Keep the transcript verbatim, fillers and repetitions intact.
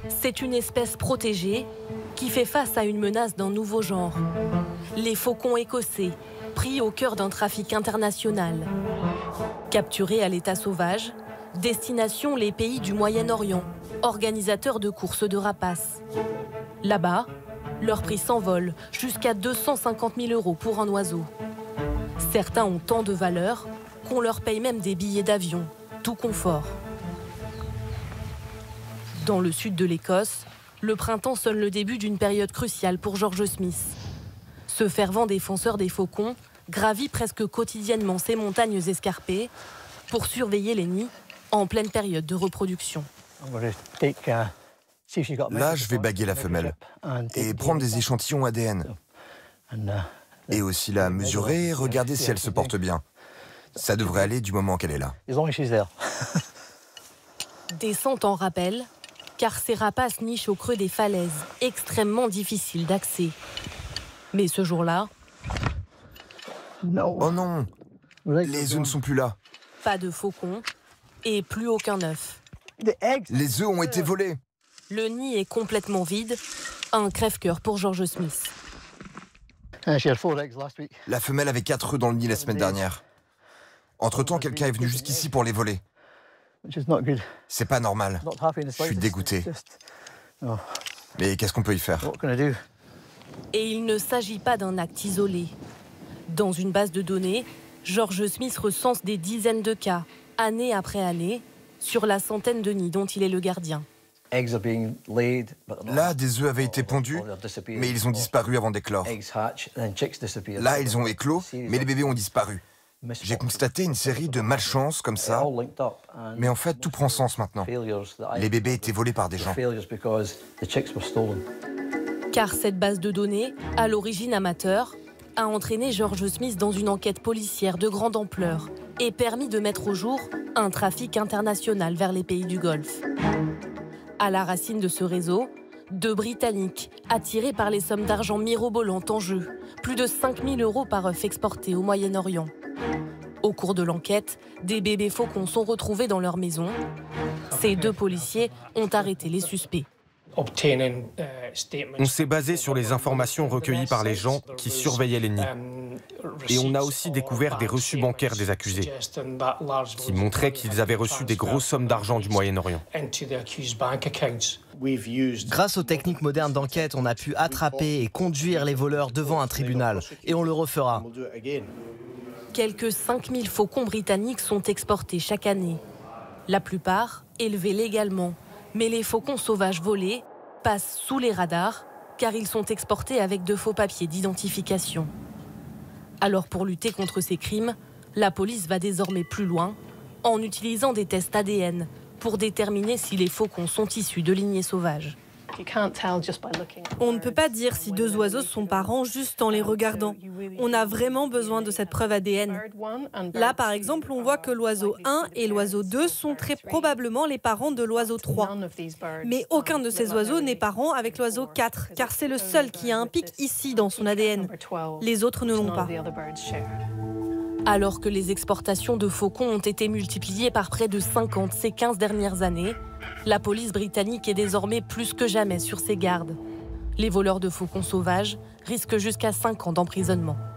C'est une espèce protégée qui fait face à une menace d'un nouveau genre. Les faucons écossais, pris au cœur d'un trafic international. Capturés à l'état sauvage, destination les pays du Moyen-Orient, organisateurs de courses de rapaces. Là-bas, leur prix s'envole jusqu'à deux cent cinquante mille euros pour un oiseau. Certains ont tant de valeur qu'on leur paye même des billets d'avion, tout confort. Dans le sud de l'Écosse, le printemps sonne le début d'une période cruciale pour George Smith. Ce fervent défenseur des faucons gravit presque quotidiennement ces montagnes escarpées pour surveiller les nids en pleine période de reproduction. Là, je vais baguer la femelle et prendre des échantillons A D N. Et aussi la mesurer et regarder si elle se porte bien. Ça devrait aller du moment qu'elle est là. Descente en rappel, car ces rapaces nichent au creux des falaises, extrêmement difficiles d'accès. Mais ce jour-là... Oh non! Les œufs ne sont plus là. Pas de faucons et plus aucun œuf. Les œufs ont été volés. Le nid est complètement vide, un crève-cœur pour George Smith. La femelle avait quatre œufs dans le nid la semaine dernière. Entre-temps, quelqu'un est venu jusqu'ici pour les voler. C'est pas normal. Je suis dégoûté. Mais qu'est-ce qu'on peut y faire? Et il ne s'agit pas d'un acte isolé. Dans une base de données, George Smith recense des dizaines de cas, année après année, sur la centaine de nids dont il est le gardien. Là, des œufs avaient été pondus, mais ils ont disparu avant d'éclore. Là, ils ont éclos, mais les bébés ont disparu. J'ai constaté une série de malchances comme ça, mais en fait, tout prend sens maintenant. Les bébés étaient volés par des gens. Car cette base de données, à l'origine amateur, a entraîné George Smith dans une enquête policière de grande ampleur et permis de mettre au jour un trafic international vers les pays du Golfe. À la racine de ce réseau, deux Britanniques attirés par les sommes d'argent mirobolantes en jeu, plus de cinq mille euros par œuf exporté au Moyen-Orient. Au cours de l'enquête, des bébés faucons sont retrouvés dans leur maison. Ces deux policiers ont arrêté les suspects. On s'est basé sur les informations recueillies par les gens qui surveillaient les nids. Et on a aussi découvert des reçus bancaires des accusés, qui montraient qu'ils avaient reçu des grosses sommes d'argent du Moyen-Orient. Grâce aux techniques modernes d'enquête, on a pu attraper et conduire les voleurs devant un tribunal. Et on le refera. Quelques cinq mille faucons britanniques sont exportés chaque année. La plupart élevés légalement. Mais les faucons sauvages volés passent sous les radars car ils sont exportés avec de faux papiers d'identification. Alors pour lutter contre ces crimes, la police va désormais plus loin en utilisant des tests A D N pour déterminer si les faucons sont issus de lignées sauvages. On ne peut pas dire si deux oiseaux sont parents juste en les regardant. On a vraiment besoin de cette preuve A D N. Là, par exemple, on voit que l'oiseau un et l'oiseau deux sont très probablement les parents de l'oiseau trois. Mais aucun de ces oiseaux n'est parent avec l'oiseau quatre, car c'est le seul qui a un pic ici dans son A D N. Les autres ne l'ont pas. Alors que les exportations de faucons ont été multipliées par près de cinquante ces quinze dernières années, la police britannique est désormais plus que jamais sur ses gardes. Les voleurs de faucons sauvages risquent jusqu'à cinq ans d'emprisonnement.